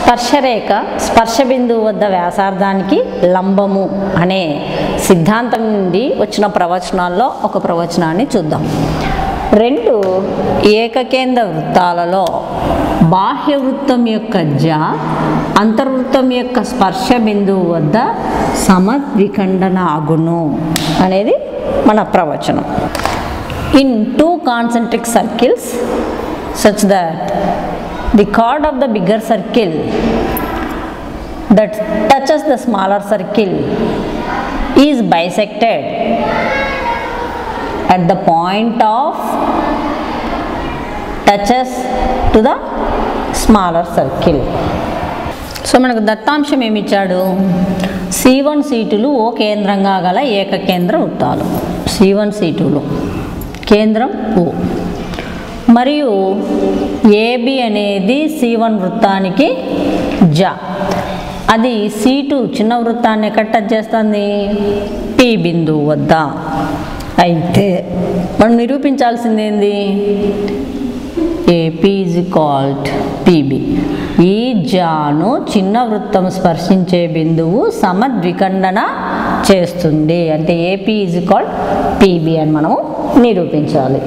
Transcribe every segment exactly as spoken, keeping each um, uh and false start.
స్పర్శరేఖ స్పర్శ బిందువు వద్ద వ్యాసార్థానికి లంబము అనే సిద్ధాంతం నుండి వచ్చిన ప్రవచనాల్లో ఒక ప్రవచనాన్ని చూద్దాం. రెండు ఏకకేంద్ర వృత్తాలలో బాహ్య వృత్తం యొక్క జ అంతర్వృత్తం యొక్క స్పర్శ బిందువు వద్ద సమద్విఖండన అగును అనేది మన ప్రవచనం. In two concentric circles such that the chord of the bigger circle that touches the smaller circle is bisected at the point of touches to the smaller circle. So మనకు దత్తాంశం ఏమి ఇచ్చాడు? సి వన్ సి టూలు O కేంద్రంగా గల ఏకకేంద్ర వృత్తాలు. C one C tool కేంద్రం ఓ మరియు ఏబి అనేది సి వన్ వృత్తానికి జ, అది సి టూ చిన్న వృత్తాన్ని ఎక్కడ టచ్ చేస్తుంది? పి బిందువు వద్ద. అయితే మనం నిరూపించాల్సింది ఏంది? AP is equalled PB. ఈ జాను చిన్న వృత్తం స్పర్శించే బిందువు సమద్విఖండన చేస్తుంది అంటే ఏపీ ఈజ్ ఈక్వల్డ్ పిబి అని మనము నిరూపించాలి.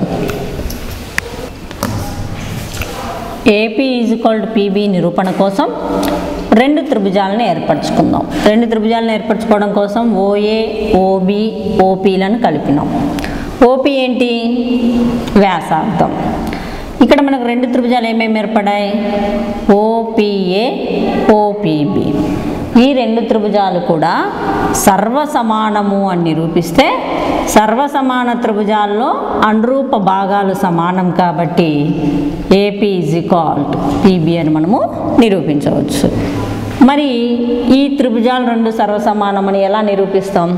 AP is equal to PB నిరూపణ కోసం రెండు త్రిభుజాలను ఏర్పరచుకుందాం. రెండు త్రిభుజాలను ఏర్పరచుకోవడం కోసం ఓఏ ఓబి ఓపీలను కలిపినాం. ఓపీ ఏంటి? వ్యాసార్థం. ఇక్కడ మనకు రెండు త్రిభుజాలు ఏమేమి ఏర్పడాయి? ఓపీఏ ఓపీబీ. ఈ రెండు త్రిభుజాలు కూడా సర్వసమానము అని నిరూపిస్తే సర్వసమాన త్రిభుజాల్లో అనురూప భాగాలు సమానం కాబట్టి AP is equal to PB అని మనము నిరూపించవచ్చు. మరి ఈ త్రిభుజాలు రెండు సర్వసమానమని ఎలా నిరూపిస్తాం?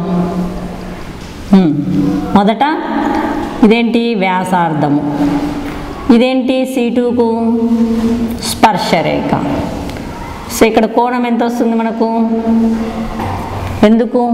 మొదట ఇదేంటి? వ్యాసార్థము. ఇదేంటి? సి టూకు స్పర్శరేఖ. సో ఇక్కడ కోణం ఎంత వస్తుంది మనకు? ఎందుకు?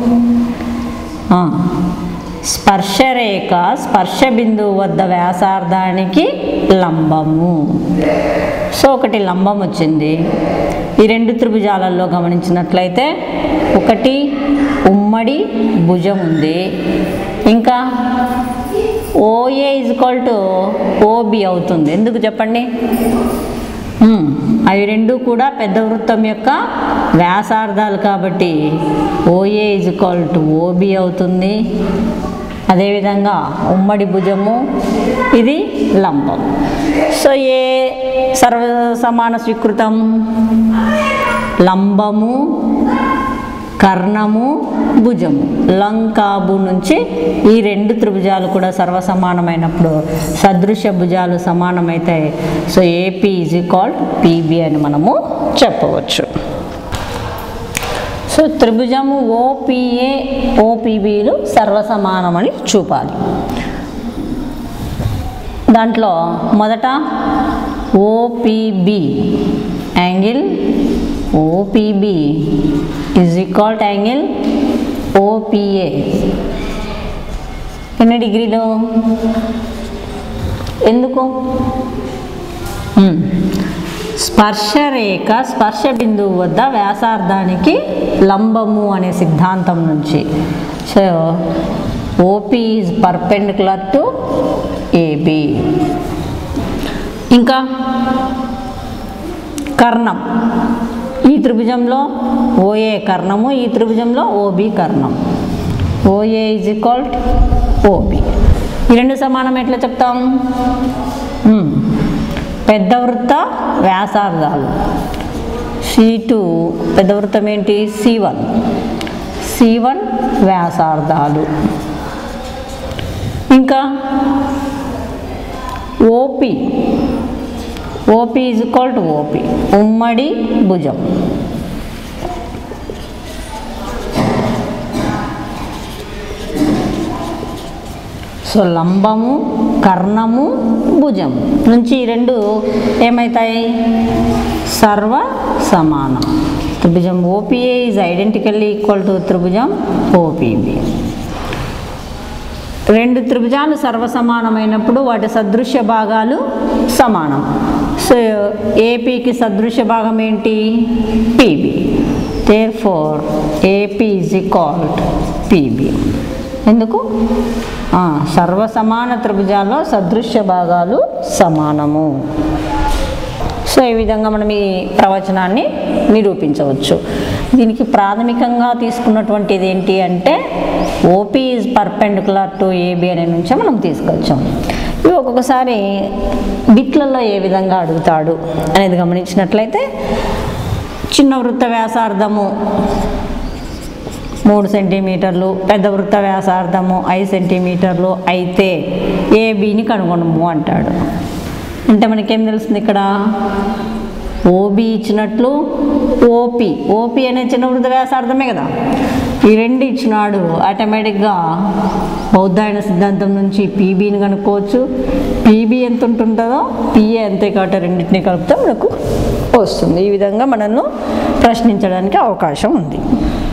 స్పర్శరేఖ స్పర్శ బిందువు వద్ద వ్యాసార్థానికి లంబము. సో ఒకటి లంబం వచ్చింది. ఈ రెండు త్రిభుజాలలో గమనించినట్లయితే ఒకటి ఉమ్మడి భుజం ఉంది, ఇంకా OA is equal to OB అవుతుంది. ఎందుకు చెప్పండి? అవి రెండు కూడా పెద్ద వృత్తం యొక్క వ్యాసార్థాలు కాబట్టి OA is equal to OB అవుతుంది. అదేవిధంగా ఉమ్మడి భుజము, ఇది లంబం. సో ఏ సర్వసమాన స్వీకృతం? లంబము, కర్ణము, భుజము. లంకాబు నుంచి ఈ రెండు త్రిభుజాలు కూడా సర్వసమానమైనప్పుడు సదృశ్య భుజాలు సమానమైతాయి. So AP is equal PB అని మనము చెప్పవచ్చు. సో త్రిభుజము ఓపీఏ ఓపీబీలు సర్వసమానమని చూపాలి. దాంట్లో మొదట OPB angle OPB is equal to angle OPA ఎన్ని డిగ్రీలు? ఎందుకు? స్పర్శరేఖ స్పర్శ బిందువు వద్ద వ్యాసార్థానికి లంబము అనే సిద్ధాంతం నుంచి. So OP is perpendicular to AB. ఇంకా కర్ణం. ఈ త్రిభుజంలో ఓఏ కర్ణము, ఈ త్రిభుజంలో ఓబి కర్ణం. OA is equal to OB. ఈ రెండు సమానం ఎట్లా చెప్తాం? పెద్ద వృత్త వ్యాసార్థాలు. సి టూ పెద్ద వృత్తం ఏంటి? C one. సి వన్ వ్యాసార్థాలు. ఇంకా OP OP is equal to OP ఉమ్మడి భుజం. సో లంబము, కర్ణము, భుజము నుంచి ఈ రెండు ఏమవుతాయి? సర్వ సమానం. త్రిభుజం OPA is identically equal to త్రిభుజం ఓపీబీ. రెండు త్రిభుజాలు సర్వసమానమైనప్పుడు వాటి సదృశ్య భాగాలు సమానం. సో ఏపీకి సదృశ్య భాగం ఏంటి? PB. Therefore AP is equalled PB. ఎందుకు? సర్వసమాన త్రిభుజాల్లో సదృశ్య భాగాలు సమానము. సో ఈ విధంగా మనం ఈ ప్రవచనాన్ని నిరూపించవచ్చు. దీనికి ప్రాథమికంగా తీసుకున్నటువంటిది ఏంటి అంటే OP is perpendicular to AB అనే నుంచే మనం తీసుకొచ్చాం. ఇవి ఒక్కొక్కసారి బిట్లలో ఏ విధంగా అడుగుతాడు అనేది గమనించినట్లయితే చిన్న వృత్త వ్యాసార్థము మూడు సెంటీమీటర్లు, పెద్ద వృత్త వ్యాసార్థము ఐదు సెంటీమీటర్లు అయితే ఏబీని కనుగొనము అంటాడు. అంటే మనకేం తెలుస్తుంది ఇక్కడ? ఓబీ ఇచ్చినట్లు ఓపీ, ఓపీ అనే చిన్న వృత్త వ్యాసార్థమే కదా, ఈ రెండు ఇచ్చినాడు. ఆటోమేటిక్గా బౌద్ధాయన సిద్ధాంతం నుంచి పీబీని కనుక్కోవచ్చు. పీబీ ఎంత ఉంటుంటుందో పిఏ అంతే కాబట్టి రెండింటిని కలిపితే మనకు వస్తుంది. ఈ విధంగా మనల్ని ప్రశ్నించడానికి అవకాశం ఉంది.